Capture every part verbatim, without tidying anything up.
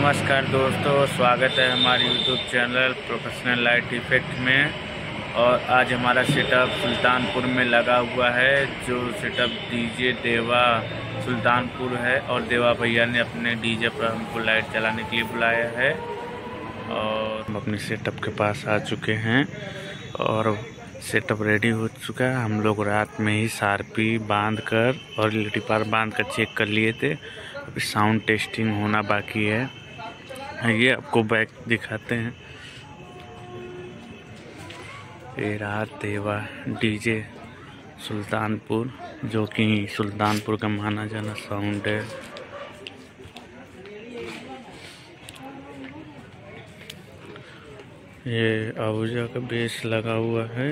नमस्कार दोस्तों, स्वागत है हमारे YouTube channel professional light effect में। और आज हमारा सेटअप सुल्तानपुर में लगा हुआ है। जो सेटअप डीजे देवा सुल्तानपुर है और देवा भैया ने अपने डीजे पर हमको लाइट जलाने के लिए बुलाया है। और हम अपने सेटअप के पास आ चुके हैं और सेटअप रेडी हो चुका है। हम लोग रात में ही शार्पी बांध कर और एल ई डी पार बांध कर चेक कर लिए थे। अभी साउंड टेस्टिंग होना बाकी है। ये आपको बैक दिखाते हैं। ये रहा देवा डीजे सुल्तानपुर, जो कि सुल्तानपुर का माना जाना साउंड है। ये आहूजा का बेस लगा हुआ है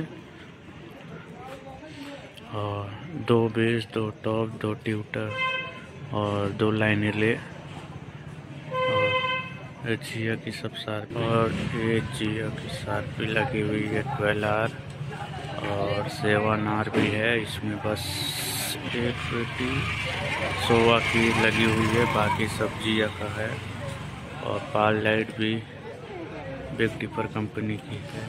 और दो बेस, दो टॉप, दो ट्यूटर और दो लाइनें ले और जिया की सब शार्पी। और ये जिया की शार्पी लगी हुई है ट्वेल्व आर और सेवन आर भी है। इसमें बस एक पेटी सोवा की लगी हुई है, बाकी सब जिया का है। और पाल लाइट भी बिग डिपर कंपनी की है।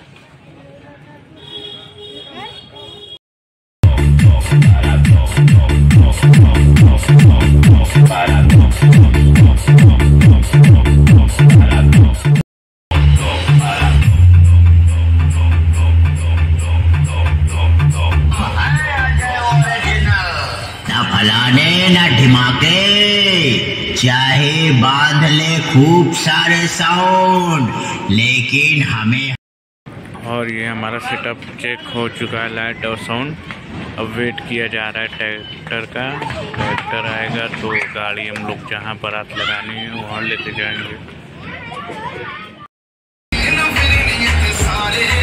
फलाने ना ढिमाके, चाहे बांध ले खूब सारे साउंड, लेकिन हमें। और ये हमारा सेटअप चेक हो चुका है, लाइट और साउंड। अब वेट किया जा रहा है ट्रैक्टर का। ट्रैक्टर आएगा तो गाड़ी हम लोग जहाँ बारात लगानी है वहाँ लेके जाएंगे।